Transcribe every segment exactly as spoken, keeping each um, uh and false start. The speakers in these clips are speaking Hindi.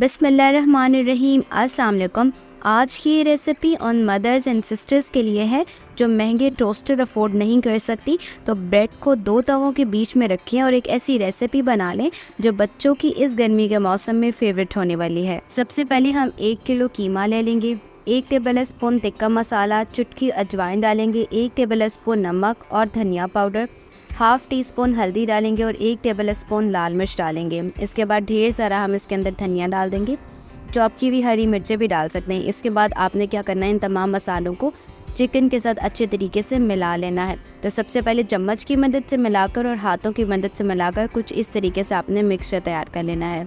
बिस्मिल्लाहिर्रहमानिर्रहीम। अस्सलाम वालेकुम। आज की ये रेसिपी उन मदर्स एंड सिस्टर्स के लिए है जो महंगे टोस्टर अफोर्ड नहीं कर सकती। तो ब्रेड को दो तवों के बीच में रखें और एक ऐसी रेसिपी बना लें जो बच्चों की इस गर्मी के मौसम में फेवरेट होने वाली है। सबसे पहले हम एक किलो कीमा ले लेंगे, एक टेबल स्पून टिक्का मसाला, चुटकी अजवाइन डालेंगे, एक टेबल स्पून नमक और धनिया पाउडर, हाफ़ टी स्पून हल्दी डालेंगे और एक टेबल स्पून लाल मिर्च डालेंगे। इसके बाद ढेर सारा हम इसके अंदर धनिया डाल देंगे, चॉप की हुई हरी मिर्चें भी डाल सकते हैं। इसके बाद आपने क्या करना है, इन तमाम मसालों को चिकन के साथ अच्छे तरीके से मिला लेना है। तो सबसे पहले चम्मच की मदद से मिलाकर और हाथों की मदद से मिलाकर कुछ इस तरीके से आपने मिक्सचर तैयार कर लेना है।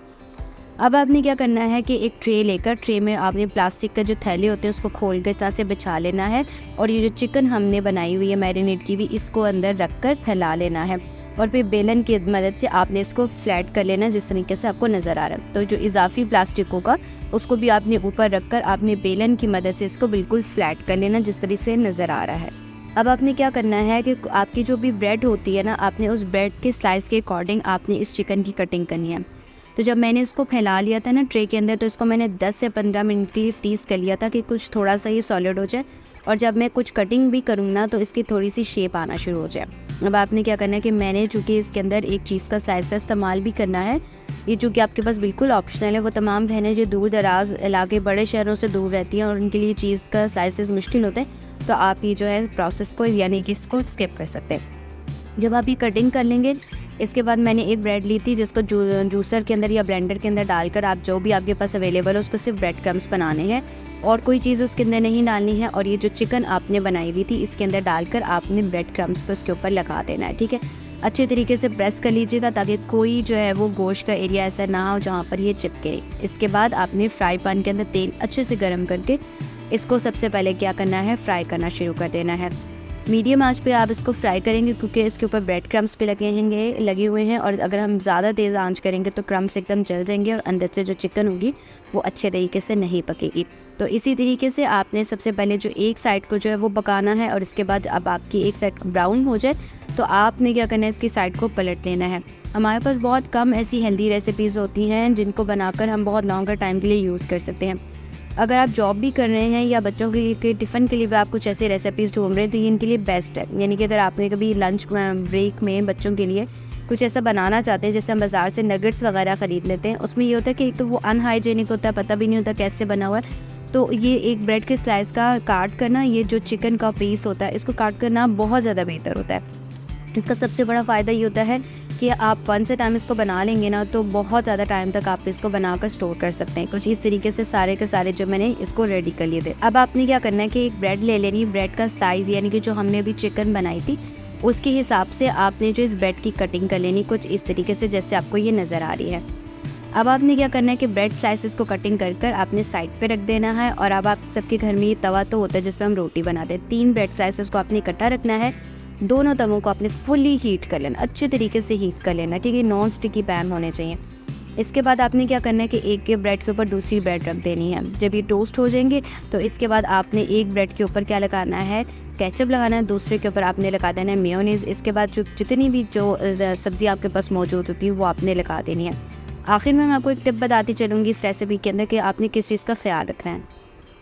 अब आपने क्या करना है कि एक ट्रे लेकर, ट्रे में आपने प्लास्टिक का जो थैले होते हैं उसको खोल कर इस तरह से बिछा लेना है और ये जो चिकन हमने बनाई हुई है मैरिनेट की हुई, इसको अंदर रख कर फैला लेना है और फिर बेलन की मदद से आपने इसको फ्लैट कर लेना जिस तरीके से आपको नज़र आ रहा है। तो जो इजाफी प्लास्टिक होगा उसको भी आपने ऊपर रख कर आपने बेलन की मदद से इसको बिल्कुल फ्लैट कर लेना जिस तरीके से नज़र आ रहा है। अब आपने क्या करना है कि आपकी जो भी ब्रेड होती है ना, आपने उस ब्रेड के स्लाइस के अकॉर्डिंग आपने इस चिकन की कटिंग करनी है। तो जब मैंने इसको फैला लिया था ना ट्रे के अंदर, तो इसको मैंने दस से पंद्रह मिनट के लिए फ्रीज़ कर लिया था कि कुछ थोड़ा सा ये सॉलिड हो जाए और जब मैं कुछ कटिंग भी करूँ ना तो इसकी थोड़ी सी शेप आना शुरू हो जाए। अब आपने क्या करना है कि मैंने चूँकि इसके अंदर एक चीज़ का स्लाइस का इस्तेमाल भी करना है, ये चूँकि आपके पास बिल्कुल ऑप्शनल है। वो तमाम बहनें जो दूर दराज इलाके बड़े शहरों से दूर रहती हैं और उनके लिए चीज़ का स्लाइसेस मुश्किल होते हैं, तो आप ये जो है प्रोसेस को यानी कि इसको स्किप कर सकते हैं। जब आप ये कटिंग कर लेंगे, इसके बाद मैंने एक ब्रेड ली थी जिसको जू जूसर के अंदर या ब्लेंडर के अंदर डालकर, आप जो भी आपके पास अवेलेबल है उसको सिर्फ ब्रेड क्रम्स बनाने हैं और कोई चीज़ उसके अंदर नहीं डालनी है। और ये जो चिकन आपने बनाई हुई थी इसके अंदर डालकर आपने ब्रेड क्रम्स को इसके ऊपर लगा देना है। ठीक है, अच्छे तरीके से प्रेस कर लीजिएगा ताकि कोई जो है वो गोश्त का एरिया ऐसा ना हो जहाँ पर ये चिपके। इसके बाद आपने फ्राई पैन के अंदर तेल अच्छे से गर्म करके इसको सबसे पहले क्या करना है, फ्राई करना शुरू कर देना है। मीडियम आंच पे आप इसको फ्राई करेंगे क्योंकि इसके ऊपर ब्रेड क्रम्स पे लगे हैं लगे हुए हैं और अगर हम ज़्यादा तेज़ आंच करेंगे तो क्रम्स एकदम जल जाएंगे और अंदर से जो चिकन होगी वो अच्छे तरीके से नहीं पकेगी। तो इसी तरीके से आपने सबसे पहले जो एक साइड को जो है वो पकाना है और इसके बाद अब आपकी एक साइड ब्राउन हो जाए तो आपने क्या करना है, इसकी साइड को पलट लेना है। हमारे पास बहुत कम ऐसी हेल्दी रेसिपीज़ होती हैं जिनको बनाकर हम बहुत लॉन्गर टाइम के लिए यूज़ कर सकते हैं। अगर आप जॉब भी कर रहे हैं या बच्चों के लिए टिफ़िन के लिए भी आप कुछ ऐसी रेसिपीज़ ढूंढ रहे हैं तो ये इनके लिए बेस्ट है। यानी कि अगर आपने कभी लंच ब्रेक में बच्चों के लिए कुछ ऐसा बनाना चाहते हैं, जैसे हम बाज़ार से नगेट्स वगैरह ख़रीद लेते हैं, उसमें ये होता है कि एक तो वो अनहाइजेनिक होता है, पता भी नहीं होता कैसे बना हुआ है। तो ये एक ब्रेड के स्लाइस का काट करना, ये जो चिकन का पीस होता है इसको काट करना बहुत ज़्यादा बेहतर होता है। इसका सबसे बड़ा फ़ायदा ये होता है कि आप वन से टाइम इसको बना लेंगे ना तो बहुत ज़्यादा टाइम तक आप इसको बनाकर स्टोर कर सकते हैं। कुछ इस तरीके से सारे के सारे जो मैंने इसको रेडी कर लिए थे। अब आपने क्या करना है कि एक ब्रेड ले लेनी, ब्रेड का स्लाइस यानी कि जो हमने अभी चिकन बनाई थी उसके हिसाब से आपने जो इस ब्रेड की कटिंग कर लेनी कुछ इस तरीके से जैसे आपको ये नज़र आ रही है। अब आपने क्या करना है कि ब्रेड स्लाइसेस को कटिंग कर कर आपने साइड पे रख देना है। और अब आप सबके घर में ये तवा तो होता है जिस पर हम रोटी बनाते हैं, तीन ब्रेड स्लाइसेस को आपने इकट्ठा रखना है। दोनों तवों को आपने फुली हीट कर लेना, अच्छे तरीके से हीट कर लेना। ठीक है, नॉन स्टिकी पैन होने चाहिए। इसके बाद आपने क्या करना है कि एक के ब्रेड के ऊपर दूसरी ब्रेड रख देनी है। जब ये टोस्ट हो जाएंगे तो इसके बाद आपने एक ब्रेड के ऊपर क्या लगाना है, केचप लगाना है, दूसरे के ऊपर आपने लगा देना है मेयोनीज़। इसके बाद जो जितनी भी जो सब्ज़ी आपके पास मौजूद होती है वो आपने लगा देनी है। आखिर में मैं आपको एक टिप बताती चलूँगी इस रेसिपी के अंदर कि आपने किस चीज़ का ख्याल रखना है।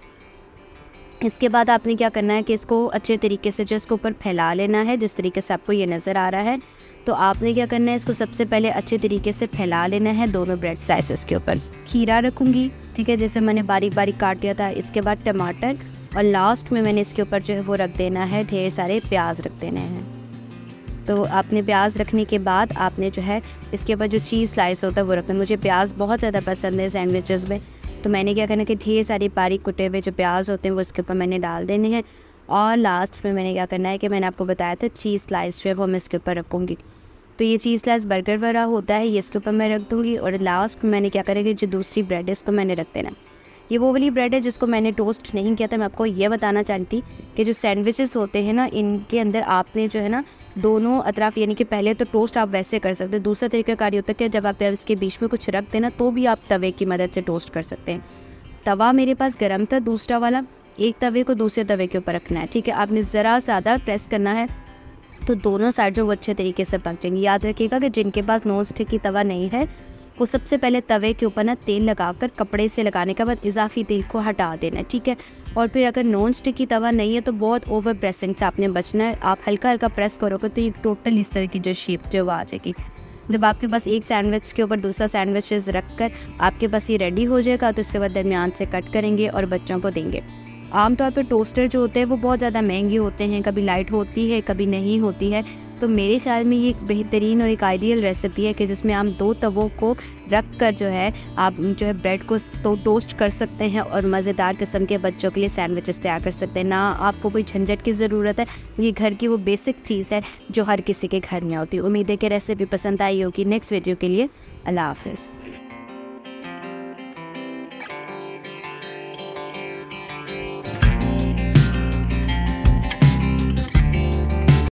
इसके बाद आपने क्या करना है कि इसको अच्छे तरीके से जो इसके ऊपर फैला लेना है जिस तरीके से आपको ये नज़र आ रहा है। तो आपने क्या करना है, इसको सबसे पहले अच्छे तरीके से फैला लेना है दोनों ब्रेड स्लाइसेस के ऊपर। खीरा रखूँगी, ठीक है, जैसे मैंने बारीक बारीक काट दिया था। इसके बाद टमाटर और लास्ट में मैंने इसके ऊपर जो है वो रख देना है, ढेर सारे प्याज रख देने हैं। तो आपने प्याज रखने के बाद आपने जो है इसके ऊपर जो चीज़ स्लाइस होता है वो रखना। मुझे प्याज बहुत ज़्यादा पसंद है सैंडविचेस में, तो मैंने क्या करना है कि ढेर सारी बारीक कुटे हुए जो प्याज होते हैं वो इसके ऊपर मैंने डाल देने हैं। और लास्ट में मैंने क्या करना है कि मैंने आपको बताया था चीज़ स्लाइस जो है वो मैं इसके ऊपर रखूँगी। तो ये चीज़ स्लाइस बर्गर वाला होता है, ये इसके ऊपर मैं रख दूँगी। और लास्ट में मैंने क्या करेंगे, जो दूसरी ब्रेड है इसको मैंने रख देना। ये वो वाली ब्रेड है जिसको मैंने टोस्ट नहीं किया था। मैं आपको ये बताना चाहती कि जो सैंडविचेस होते हैं ना, इनके अंदर आपने जो है ना दोनों अतराफ़ यानी कि पहले तो टोस्ट आप वैसे कर सकते हैं। दूसरा तरीका कार होता है कि जब आप इसके बीच में कुछ रख देना तो भी आप तवे की मदद से टोस्ट कर सकते हैं। तवा मेरे पास गर्म था दूसरा वाला, एक तवे को दूसरे तवे के ऊपर रखना है। ठीक है, आपने ज़रा ज़्यादा प्रेस करना है तो दोनों साइड जो वो अच्छे तरीके से पक जाएंगी। याद रखिएगा कि जिनके पास नॉन स्टिक की तवा नहीं है वो सबसे पहले तवे के ऊपर ना तेल लगाकर कपड़े से लगाने के बाद इजाफी तेल को हटा देना है, ठीक है। और फिर अगर नॉन स्टिकी तवा नहीं है तो बहुत ओवर प्रेसिंग से आपने बचना है। आप हल्का हल्का प्रेस करोगे तो ये टोटल इस तरह की जो शेप जो आ जाएगी। जब आपके पास एक सैंडविच के ऊपर दूसरा सैंडविचेस रख कर आपके पास ये रेडी हो जाएगा तो इसके बाद दरमियान से कट करेंगे और बच्चों को देंगे। आमतौर पर टोस्टर जो होते हैं वो बहुत ज़्यादा महंगे होते हैं, कभी लाइट होती है कभी नहीं होती है। तो मेरे ख्याल में ये एक बेहतरीन और एक आइडियल रेसिपी है कि जिसमें आप दो तवों को रख कर जो है आप जो है ब्रेड को तो टोस्ट कर सकते हैं और मज़ेदार किस्म के बच्चों के लिए सैंडविचेस तैयार कर सकते हैं। ना आपको कोई झंझट की ज़रूरत है, ये घर की वो बेसिक चीज़ है जो हर किसी के घर में होती है। उम्मीद है कि रेसिपी पसंद आई होगी। नेक्स्ट वीडियो के लिए अल्लाह हाफ़िज़।